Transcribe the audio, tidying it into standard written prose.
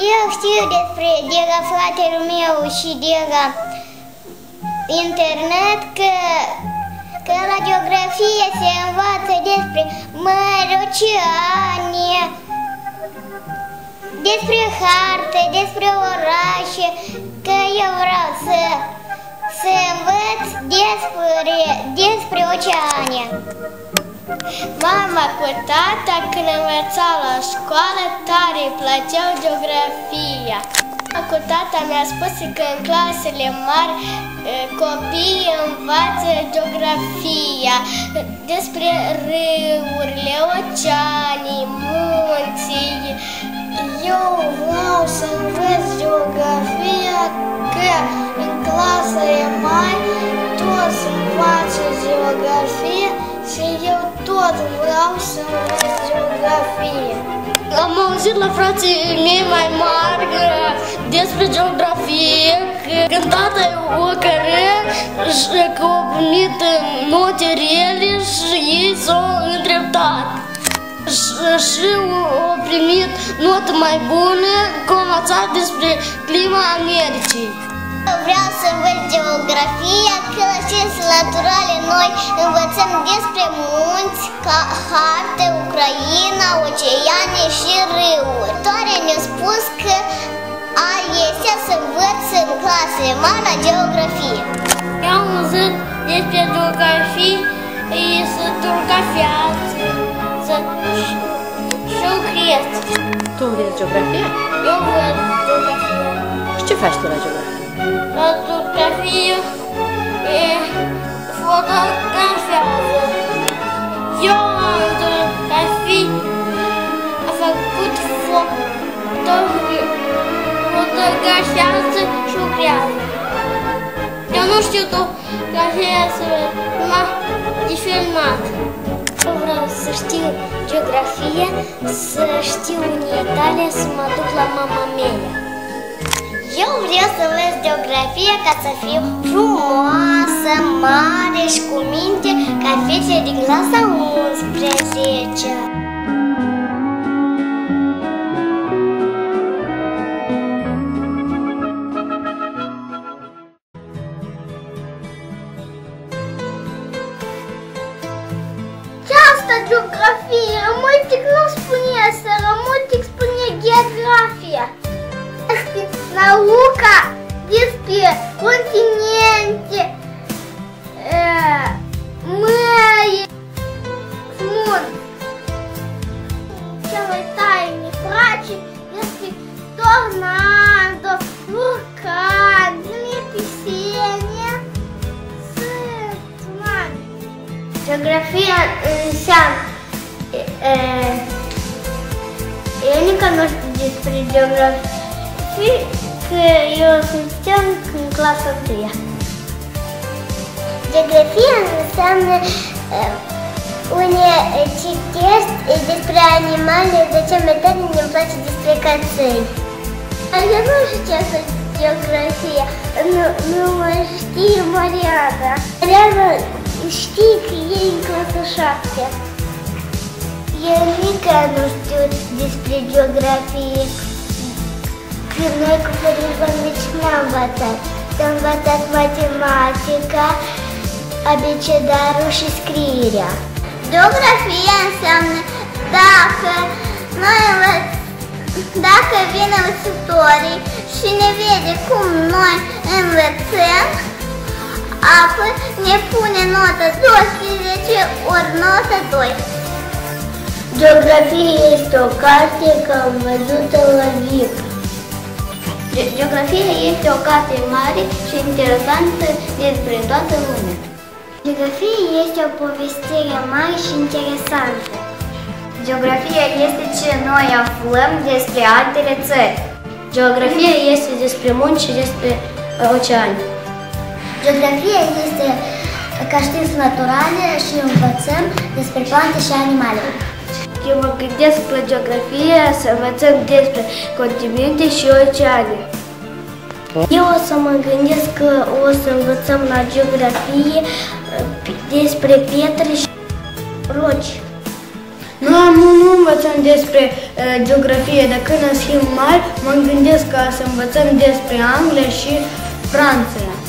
Eu știu despre de la fratele meu și de la internet că la geografie se învață despre mări, oceane, despre harte, despre orașe, că eu vreau să învăț despre oceane. Mama cu tata când învățau la școală tare îi plăceau geografia. Cu tata mi-a spus că în clasele mari copiii învață geografia despre râurile, oceanii, munții. Eu vreau să învăț geografia că în clasele mari toți învață geografie și eu tot vreau să învăț geografie. Am auzit la frații mei mai mari despre geografie, când tata o care că au primit note rele și ei s-au îndreptat. Și au primit notă mai bună că au învățat despre clima Americii. Vreau să învăț geografia, că la științe naturale noi învățăm despre munți, harte, Ucraina, oceane și râuri. Toare ne-a spus că este să învăț în clasele mari la geografie. Eu am auzit despre geografie, să geografează, și eu cresc. Tu înveți geografia? Eu văd geografie. Și ce faci tu la geografie? La geografie fotografiază. Eu am geografie, a făcut fotografiază și lucrează. Eu nu știu fotografiază, numai de filmat. Eu vreau să știu geografie, să știu în Italia, să mă duc la mama mea. Eu vreau să învăț geografie ca să fiu frumoasă, mare și cu minte ca fetele din clasa 11. Geografie, Rămultic nu spune asta, Rămultic spune geografia. Este nauca despre continente, mări, munți. Cel mai tare ne place este tornado, vulcan, землетрясение, tsunami. Geografia înseamnă... Eu nici nu știu despre geografie, că eu sunt în clasa 3. Geografia înseamnă unde citești despre animale, de ce mai tare ne-mi place despre căței. Eu nu știu ce este geografia, nu mă știe Mariana. Mariana știi că e în clasa 7. Eu nici nu știu despre geografie. Când noi cu părinții mici n-am învățat. Am învățat matematica, abecedarul și scrierea. Geografia înseamnă dacă vin învățătorii și ne vede cum noi învățăm, apoi ne pune nota 12 ori nota 2. Geografia este o carte că am văzut-o la viu. Geografia este o carte mare și interesantă despre toată lumea. Geografia este o povestire mare și interesantă. Geografia este ce noi aflăm despre altele țări. Geografia este despre munți și despre oceani. Geografia este ca științe naturale și învățăm despre plante și animale. Eu mă gândesc la geografie să învățăm despre continente și oceane. Eu o să mă gândesc că o să învățăm la geografie despre pietre și roci. Nu am un nume învățăm despre geografie de când suntem mari, mă gândesc ca să învățăm despre Anglia și Franța.